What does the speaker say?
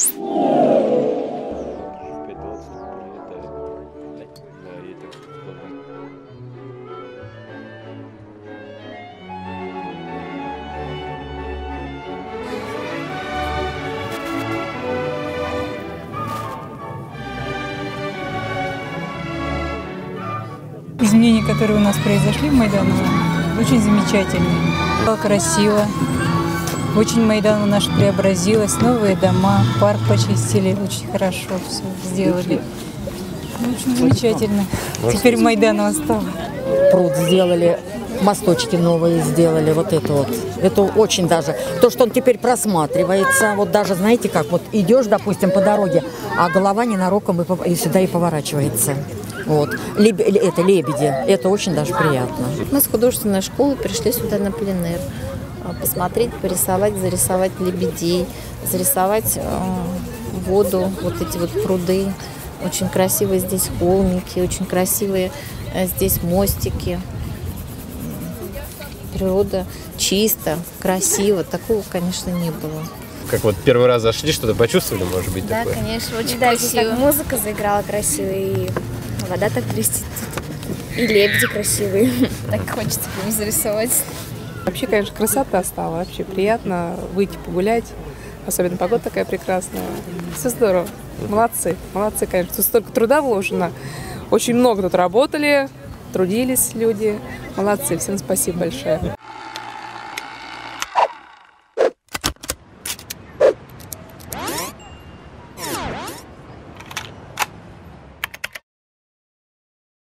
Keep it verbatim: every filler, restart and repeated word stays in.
Изменения, которые у нас произошли в Майдане, очень замечательные. Было красиво. Очень Майдан наш преобразилась. Новые дома, парк почистили. Очень хорошо все сделали. Очень замечательно. Теперь Майдан стал. Пруд сделали, мосточки новые сделали. Вот это вот. Это очень даже. То, что он теперь просматривается. Вот даже, знаете как, вот идешь, допустим, по дороге, а голова ненароком и сюда и поворачивается. Вот. Леб... Это лебеди. Это очень даже приятно. Мы с художественной школы пришли сюда на пленэр. Посмотреть, порисовать, зарисовать лебедей, зарисовать э, воду, вот эти вот пруды. Очень красивые здесь холмики, очень красивые э, здесь мостики. Природа чисто, красиво. Такого, конечно, не было. Как вот первый раз зашли, что-то почувствовали, может быть, да, такое? Да, конечно, очень да, красиво. Так музыка заиграла красиво, и вода так блестит. И лебеди красивые. Так хочется прям зарисовать. Вообще, конечно, красота стала. Вообще приятно выйти погулять. Особенно погода такая прекрасная. Все здорово. Молодцы. Молодцы, конечно. Тут столько труда вложено. Очень много тут работали, трудились люди. Молодцы. Всем спасибо большое.